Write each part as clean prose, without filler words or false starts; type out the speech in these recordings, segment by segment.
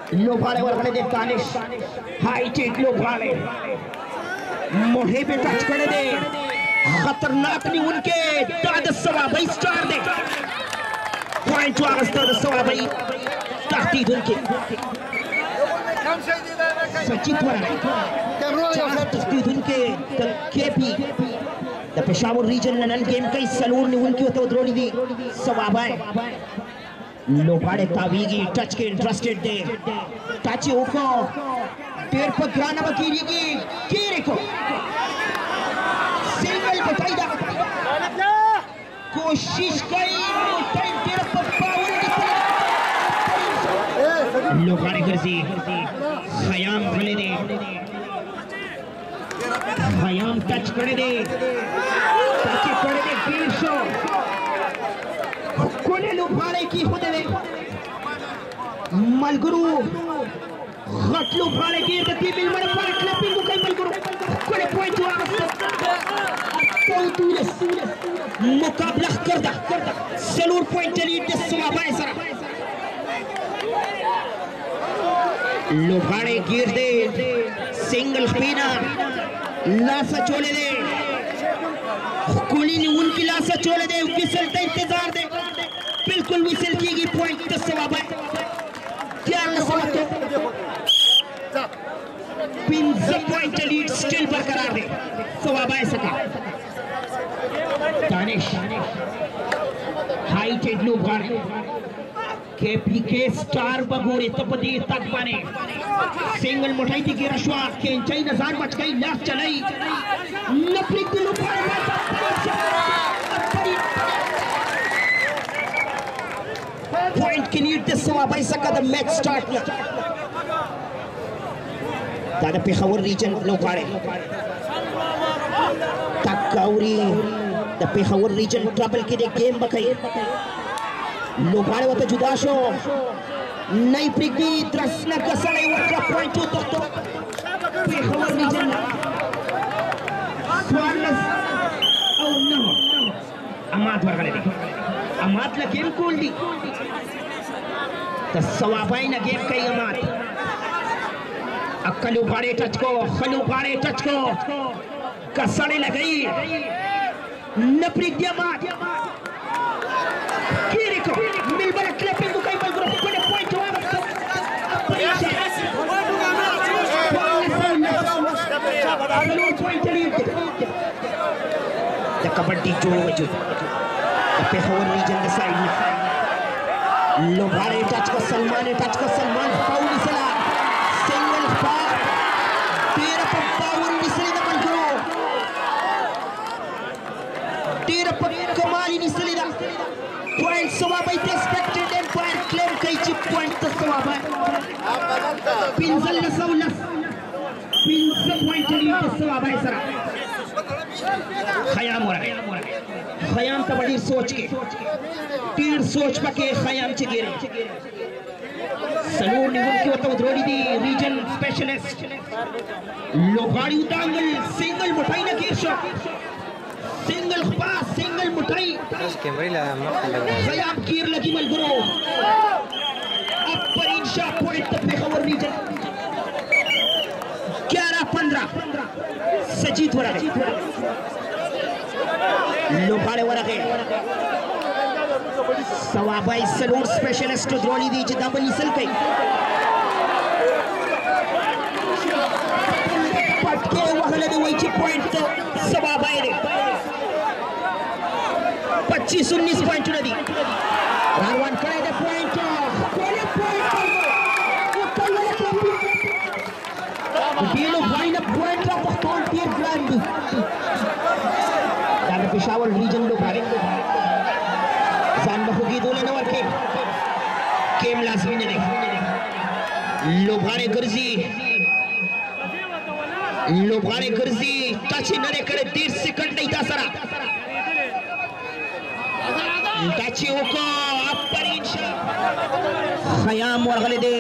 लोभाड़े वर्गने दे Tanish hi tech लोभाड़े मोहे पे touch करे दे खतरनाक नहीं उनके दाद सवाबी स्टार दे पॉइंट वागस दाद सवाबी ताकतीद उनके सचित वराई ताकतीद उनके केपी द पेशावर रीजन नन गेम कई सलूर ने उनकी तो द्रोणी दी सवाबाए लोभाड़े तावीगी टच के इंटरेस्टेड दे ताची ओको पेड़ पर ग्राना बकीरी की कीरे को सिंगल बताइदा कोशिश कई टाइम पेड़ पर पावर लोभाड़े गर्जी खयाम भले दे खयाम टच करे दे ताची करे दे गिर शो कोने लोभाड़े की होते दे मलगुरु घटलू भाड़े की गति मिल मर पर क्लपिंग को कई मलगुरु कोने पॉइंट हुआ तो तुरस मुकाबला करदा सलूर पॉइंट लीड दे स्वाबाए सरा लोभाड़े गिर दे सिंगल स्पिनर लासा चोले दे कोली ने उनकी लासा चोले दे विसल का इंतजार दे बिल्कुल विसल की पॉइंट दे स्वाबाए क्या नस्ल पिंज़ पॉइंट लीड स्टिल बरकरार है सवाबाए सका दानिश हाई टेड लोभाड़े केपीके स्टार बगोरे तपदी तक बने सिंगल मुठाई थी गिरशवा केंचाई नजार बच गई लाख चलाई नपरिक लोभाड़े पॉइंट की लीड दे सवाबाए सका द मैच स्टार्ट दादा पेशावर रीजन लोभाड़े तकाउरी द पेशावर रीजन ट्रबल की दे गेम बकई लोभाड़े वत जुदा शो नई प्रिगी द्रसना कसले वक्र पॉइंट तो पेशावर रीजन स्वारलेस ओ नो अमात वर्गले दे अमात ला गेम कोल दी त सवाबाई ना गेम कई अमात अक्कलू भाड़े टच को खलू भाड़े टच को कसड़े लगाई नपरी दियामात कीरे को मिल बड़ा क्लैपिंग को कई बार ग्रुप को पॉइंट हुआ पॉइंट लीड द कबड्डी जो वजूद पेशावर रीजन द साइड लोभाड़े टच को सलमान फाउल सला सिंगल फाउल तेरा पावर निसले द मलगुरु तेरा कमाली निसले द पॉइंट सवाबाई एक्सपेक्टेड एंड पॉइंट क्लेम कई चिप पॉइंट तो सवाबाई पिंजल नसौलस पिंज पॉइंट लीड सवाबाई सरा खयाम हो रहा है खयाम तो बड़ी सोच के तीर सोच पके खयाम च गिरे सलूर ने उनकी वतो द्रोड़ी दी रीजन स्पेशलिस्ट लोभाड़ी उतांगल सिंगल मुठाई ना गिर शॉट सिंगल पास सिंगल मुठाई खयाम कीर लगी मलगुरु अब परिंशा पॉइंट तक पेशावर रीजन 11-15 सजीत हो रहा है लोभाड़े वरगे सवाबाई सलूर स्पेशलिस्ट द्रोणी दी डबल निसल कई पटके वहले दे वही पॉइंट तो सवाबाई रे 25-19 पॉइंट दी रारवान करे दे पॉइंट कोले पॉइंट दिलो भाई ना पॉइंट ला पख्तौन तीर ग्रांड दादा पेशावर रीजन लोभाड़े जान बखुगी दोले नवर के केम लाजमी ने लोभाड़े गर्जी टच नरे करे 30 सेकंड नहीं था सरा टच ओको अपर इंशा खयाम वरगले दे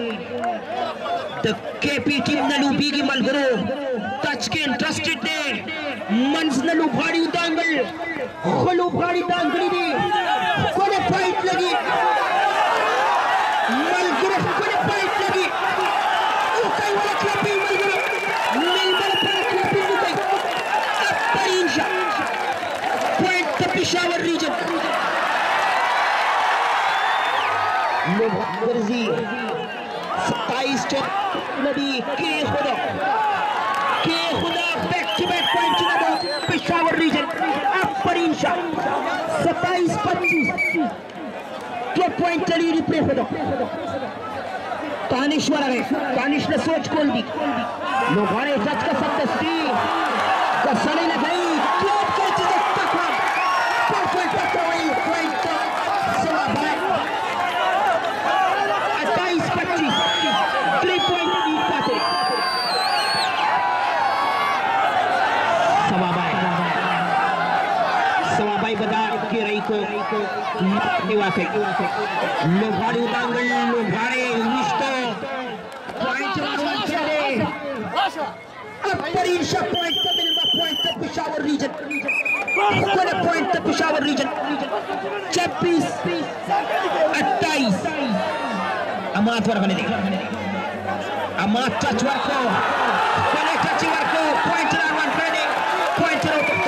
द केपी टीम नलू बीगी मलगुरु टच के इंटरेस्टेड दे मंज नलू भाड़ी उतांगल खलू भाड़ी तांगली दे कोने फाइट लगी मलगुरु कोने फाइट लगी 27 नदी के खुदा बैक टू बैक पॉइंट चुना पेशावर रीजन अपर इंशा 27-25 2 पॉइंट चली रिप्ले खुदा तानिश्वर है तानिश ने सोच खोल दी लोगाने जज का सत्ती कसले लगाई क्लब के चीज तकवा परफेक्ट टकराई पॉइंट स्वाबी 28-25 3 पॉइंट लीड पाते स्वाबी बता के रही को निवासे लोगाड़ी उदांगल लोगाड़े निष्ठा पॉइंट चले अपर इंशा पॉइंट तक मिलवा पॉइंट तक पेशावर रीजन कोने पॉइंट तक पेशावर रीजन 26-28 अमात वर बने दे अमात टच वर को कोने टच वर को पॉइंट वन करने पॉइंट रो तक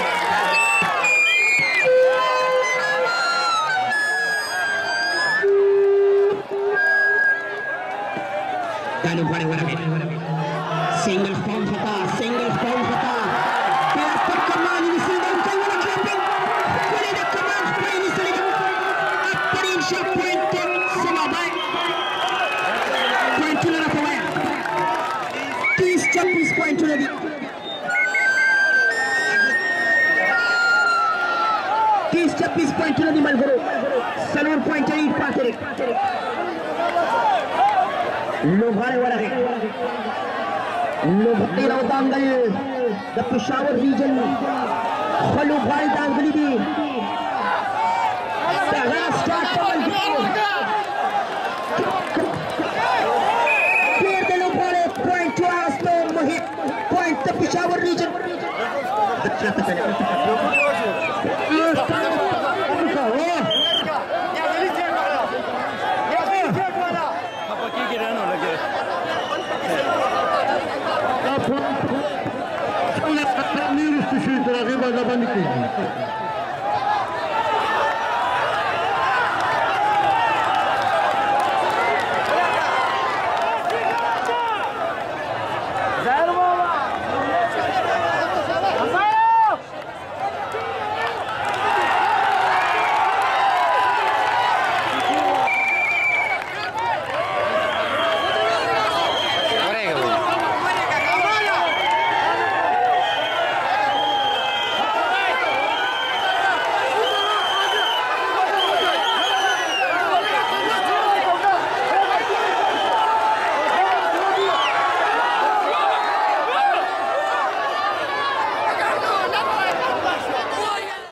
दानु बड़े वाला में सिंगल स्पॉन होता प्लेयर पर कमान मिसल दे कई वाला क्लैपिंग कोने द कमान प्ले मिसल दे अपर इंशा पॉइंट समाबाई पॉइंट चला रहा है 30-26 पॉइंट चला दी 30-26 पॉइंट चला दी मलगरो सलोर पॉइंट चली पाते रे लोभारे वाला है लोभारे दांगल द पेशावर रीजन खलू भाई दांगली दी पहला स्टार्ट प्लेयर दे लोभारे पॉइंट टू आस्तो मोहित पॉइंट द पेशावर रीजन अच्छा तो पहले Amiros, tu suis de la rive à la